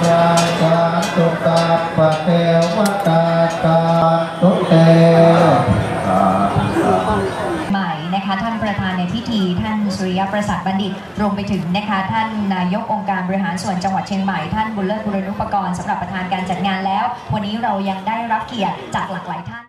ราชาตุตัปปะเทวตาตาตุเตใหม่นะคะท่านประธานในพิธีท่านสุริยประสาทบัณฑิตรวมไปถึงนะคะท่านนายกองค์การบริหารส่วนจังหวัดเชียงใหม่ท่านบุญเลิศบุรณุปกรณ์สำหรับประธานการจัดงานแล้ววันนี้เรายังได้รับเกียรติจากหลากหลายท่าน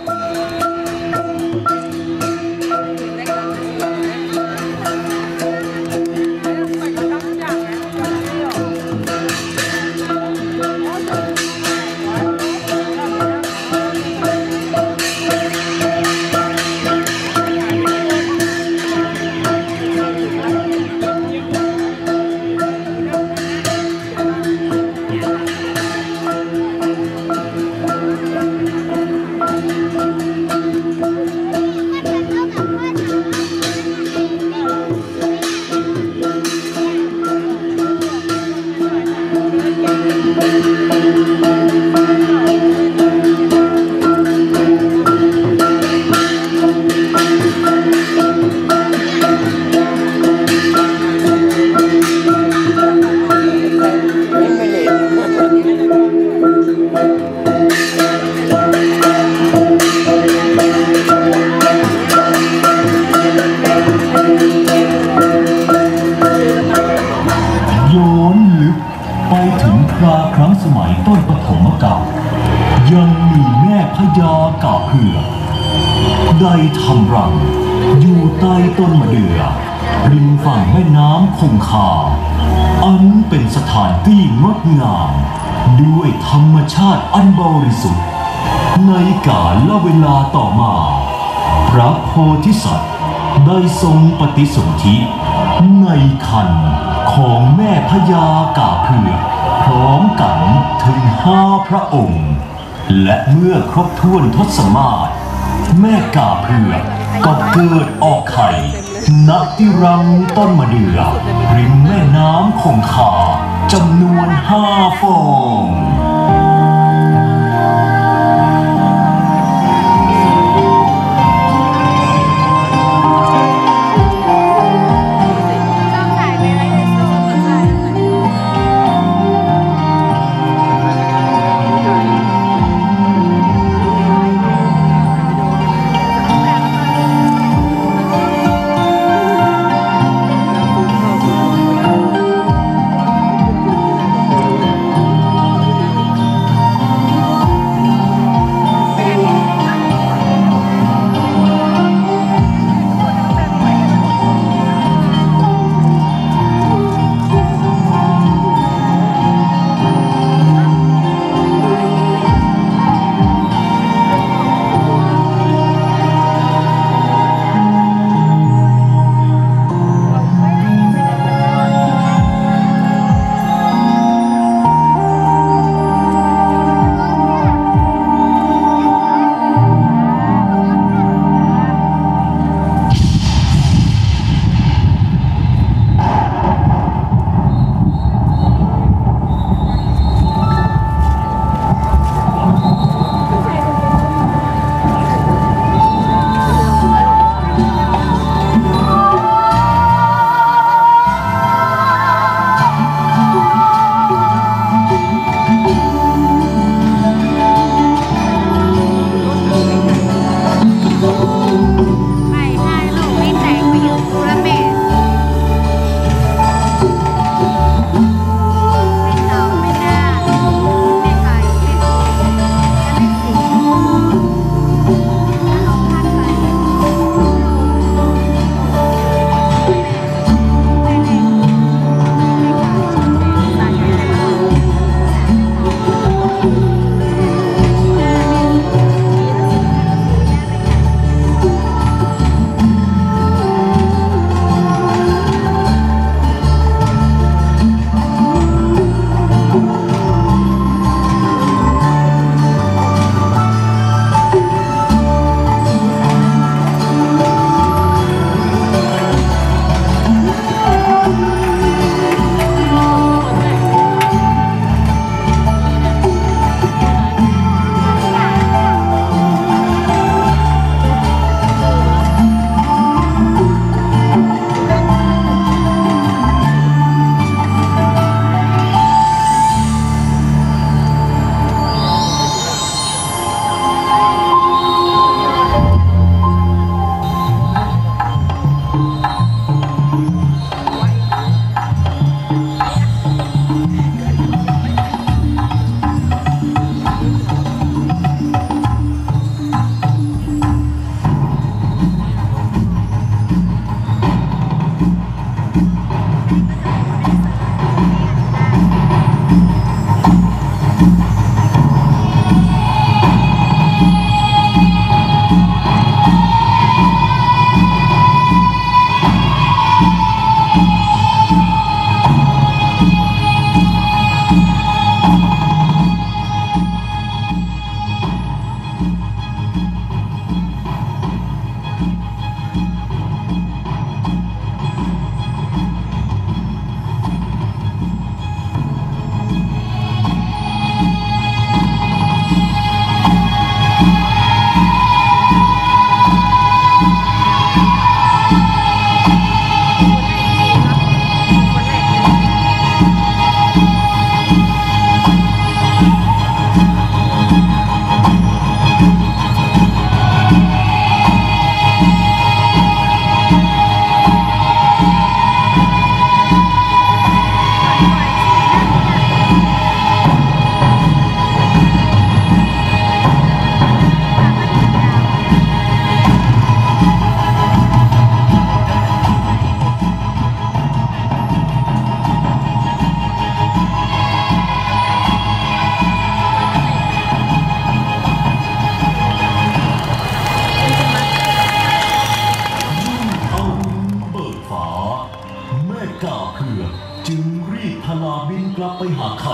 ครั้งสมัยต้นปฐมกาลยังมีแม่พญากาเผือกได้ทำรังอยู่ใต้ต้นมะเดื่อริมฝั่งแม่น้ำคงคาอันเป็นสถานที่งดงามด้วยธรรมชาติอันบริสุทธิ์ในกาลเวลาต่อมาพระโพธิสัตว์ได้ทรงปฏิสนธิในครรภ์ของแม่พญากาเผือกพร้อมกันถึง5 พระองค์และเมื่อครบถ้วนทศมาศแม่กาเผือกก็เกิดออกไข่ณที่รังต้นมะเดื่อริมแม่น้ำคงคาจำนวน5 ฟอง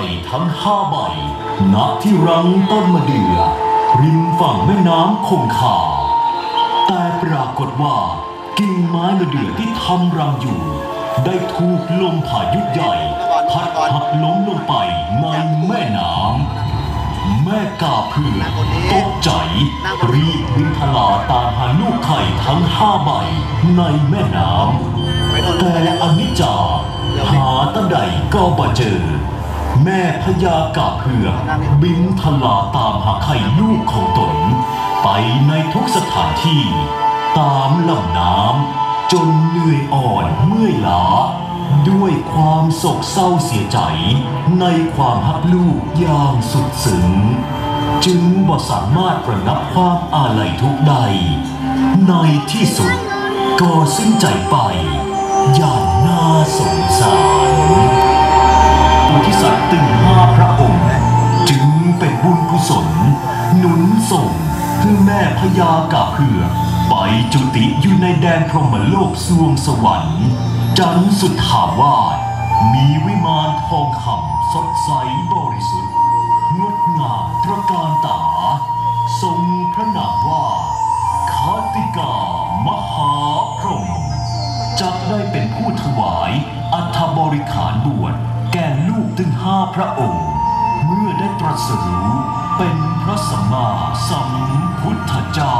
ทั้ง5 ใบณที่รังต้นมะเดื่อริมฝั่งแม่น้ำคงคาแต่ปรากฏว่ากิ่งไม้มะเดื่อที่ทำรังอยู่ได้ถูกลมพายุใหญ่พัดหักล้มลงไปในแม่น้ำแม่กาเผือกตกใจรีบบินทลาตามหาลูกไข่ทั้ง5 ใบในแม่น้ำแต่อนิจจาหาตั้งใดก็บ่เจอแม่พญากาเผือกบินทลาตามหาไข่ลูกของตนไปในทุกสถานที่ตามลำน้ำจนเหนื่อยอ่อนเมื่อยล้าด้วยความโศกเศร้าเสียใจในความฮักลูกอย่างสุดซึ้งจึงบ่สามารถระงับความอาลัยทุกข์ใดในที่สุดก็สิ้นใจไปอย่างน่าสงสารโพธิสัตว์ถึง5 พระองค์จึงเป็นบุญกุศลหนุนส่งให้แม่พญากาเผือกไปจุติอยู่ในแดนพรหมโลกสวงสวรรค์จันทร์สุทธาวาสมีวิมานทองคำสดใสบริสุทธิ์งดงามตระการตาทรงพระนามว่าคาติกามหาพรหมจักได้เป็นผู้ถวายอัฐบริขารบวชแก่ลูกถึง5 พระองค์เมื่อได้ตรัสรู้เป็นพระสัมมาสัมพุทธเจ้า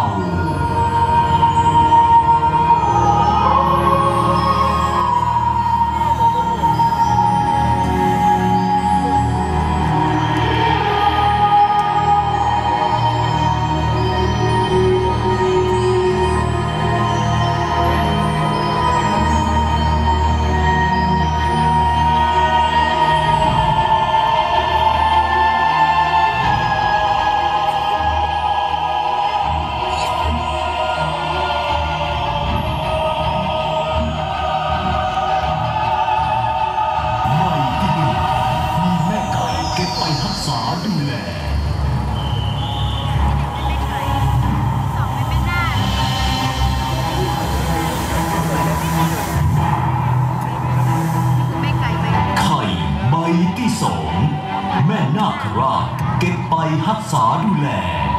แม่นาคราชเก็บไปรักษาดูแล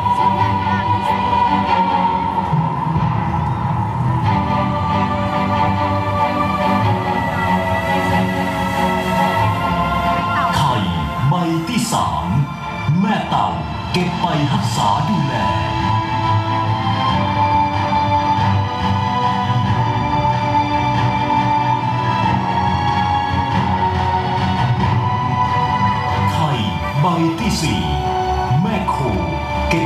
ไข่ใบที่3แม่เต่าเก็บไปรักษาดูแลใบที่4แม่โคเก็บ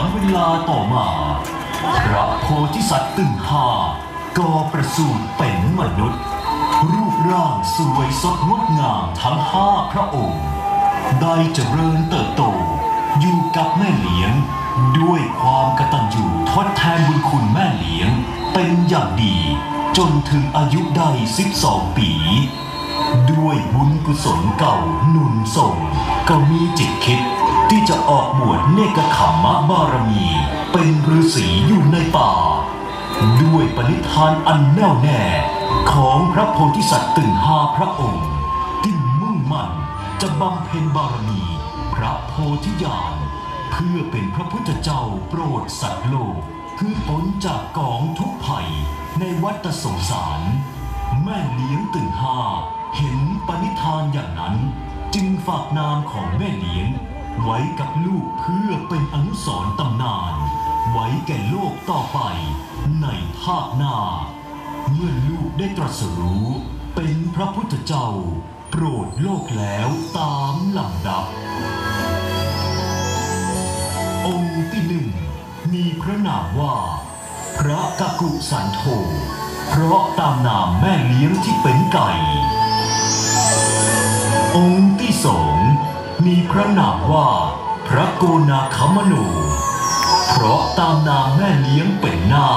เวลาต่อมาพระโพธิสัตว์ตึงห้าก็ประสูติเป็นมนุษย์รูปร่างสวยสดงดงามทั้ง5 พระองค์ได้เจริญเติบโตอยู่กับแม่เลี้ยงด้วยความกตัญญูทดแทนบุญคุณแม่เลี้ยงเป็นอย่างดีจนถึงอายุได้12 ปีด้วยบุญกุศลเก่าหนุนส่งก็มีจิตคิดที่จะออกบวชเนกขัมมะบารมีเป็นฤาษีอยู่ในป่าด้วยปณิธานอันแน่วแน่ของพระโพธิสัตว์ตึง5 พระองค์ที่มุ่งมั่นจะบำเพ็ญบารมีพระโพธิญาณเพื่อเป็นพระพุทธเจ้าโปรดสัตว์โลกคือพ้นจากกองทุกข์ภัยในวัฏสงสารแม่เลี้ยงตึงห้าเห็นปณิธานอย่างนั้นจึงฝากนามของแม่เลี้ยงไว้กับลูกเพื่อเป็นอนุสรณ์ตำนานไว้แก่โลกต่อไปในภาคหน้าเมื่อลูกได้ตรัสรู้เป็นพระพุทธเจ้าโปรดโลกแล้วตามลำดับองค์ที่หนึ่งมีพระนามว่าพระกกุสันโธเพราะตามนามแม่เลี้ยงที่เป็นไก่องค์ที่สองมีพระนามว่าพระโกนาคมโนเพราะตามนามแม่เลี้ยงเป็นนา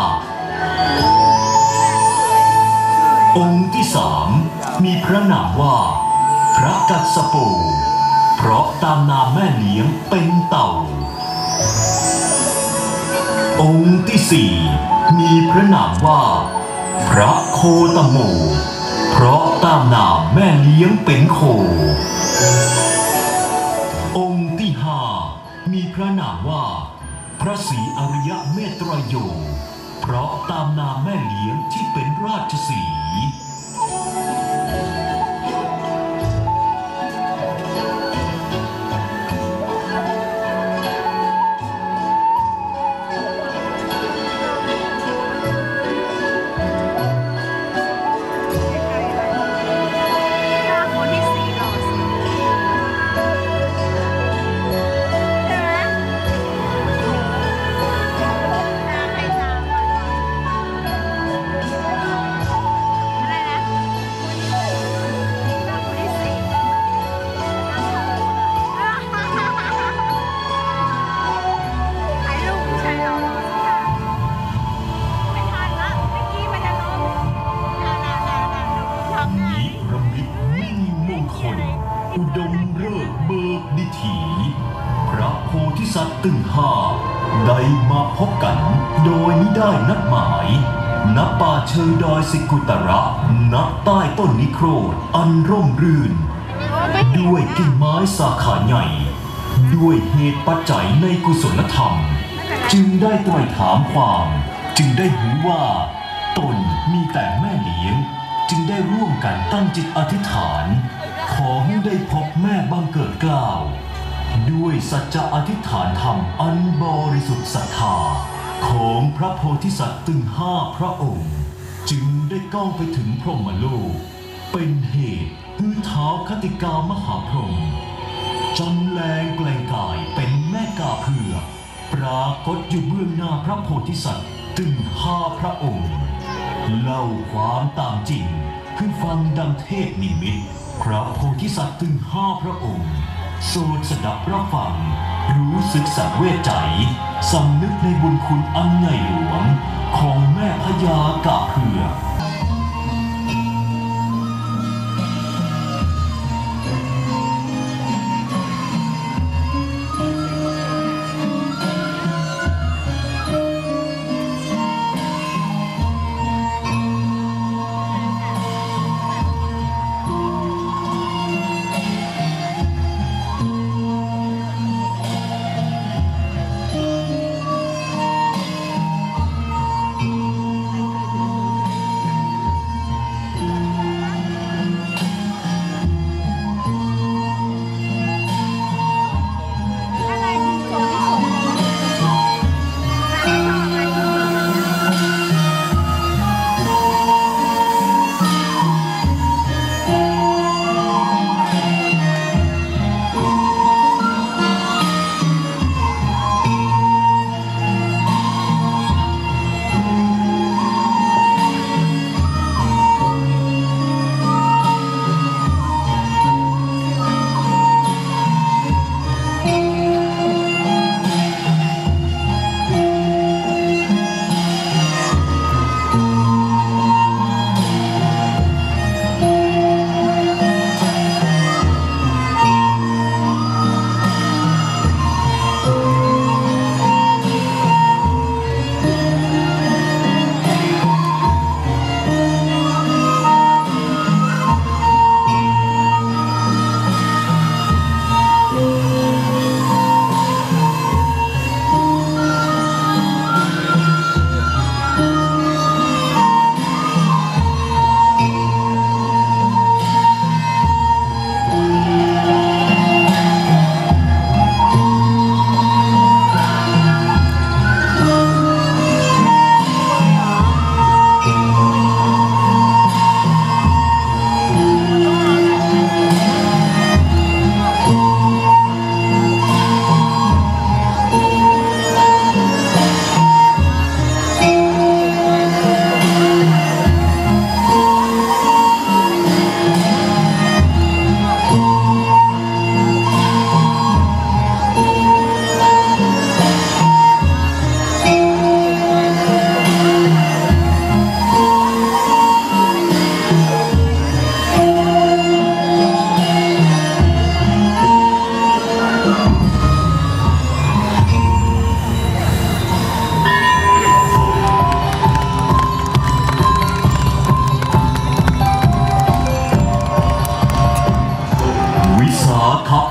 คองค์ที่สามมีพระนามว่าพระกัสสโปเพราะตามนามแม่เลี้ยงเป็นเต่าองค์ที่สี่มีพระนามว่าพระโคตโมเพราะตามนามแม่เลี้ยงเป็นโคองค์ที่ห้ามีพระนามว่าพระศรีอริยเมตไตรโยเพราะตามนามแม่เลี้ยงที่เป็นราชสีห์อุดมฤกษ์เบิกดิถีพระโพธิสัตว์ตึงห้าได้มาพบกันโดยมิได้นัดหมายณป่าเชิงดอยสิกุตระณใต้ต้นนิโครธอันร่มรื่นด้วยกิ่งไม้สาขาใหญ่ด้วยเหตุปัจจัยในกุศลธรรมจึงได้ไตร่ถามความจึงได้รู้ว่าตนมีแต่แม่เลี้ยงจึงได้ร่วมกันตั้งจิตอธิษฐานขอให้ได้พบแม่บังเกิดเกล้าด้วยสัจจะอธิษฐานธรรมอันบริสุทธิ์ศรัทธาของพระโพธิสัตว์ตึงห้าพระองค์จึงได้ก้าวไปถึงพรหมโลกเป็นเหตุให้ท้าวคติกามหาพรหมจำแรงแปลงกายเป็นแม่กาเผือกปรากฏอยู่เบื้องหน้าพระโพธิสัตว์ตึงห้าพระองค์เล่าความตามจริงคือฟังดังเทศนิมิตพระโพธิสัตว์ตึงห้าพระองค์โสดสดับรับฟังรู้สึกสังเวชใจสำนึกในบุญคุณอันใหญ่หลวงของแม่พญากาเผือก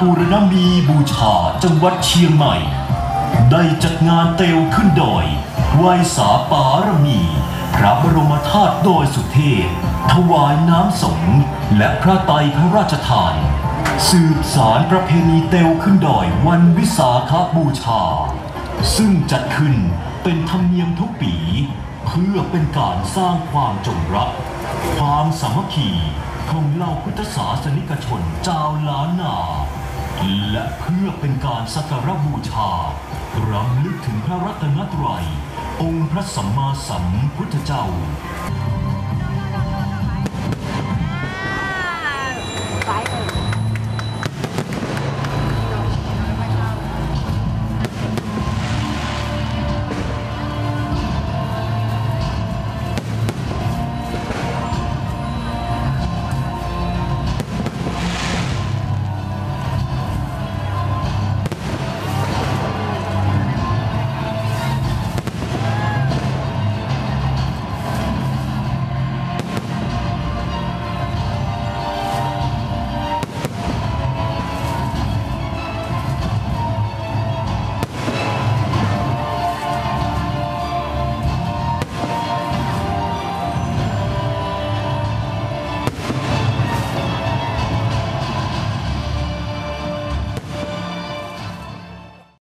ปูรณมีบูชาจังหวัดเชียงใหม่ได้จัดงานเตวขึ้นดอยไหว้สาปารมีพระบรมธาตุดอยสุเทพถวายน้ำสงฆ์และพระไตรพระราชทานสืบสารประเพณีเตวขึ้นดอยวันวิสาขบูชาซึ่งจัดขึ้นเป็นธรรมเนียมทุกปีเพื่อเป็นการสร้างความจงรักความสามัคคีของเหล่าพุทธศาสนิกชนชาวล้านนาและเพื่อเป็นการสักการะบูชารำลึกถึงพระรัตนตรัยองค์พระสัมมาสัมพุทธเจ้า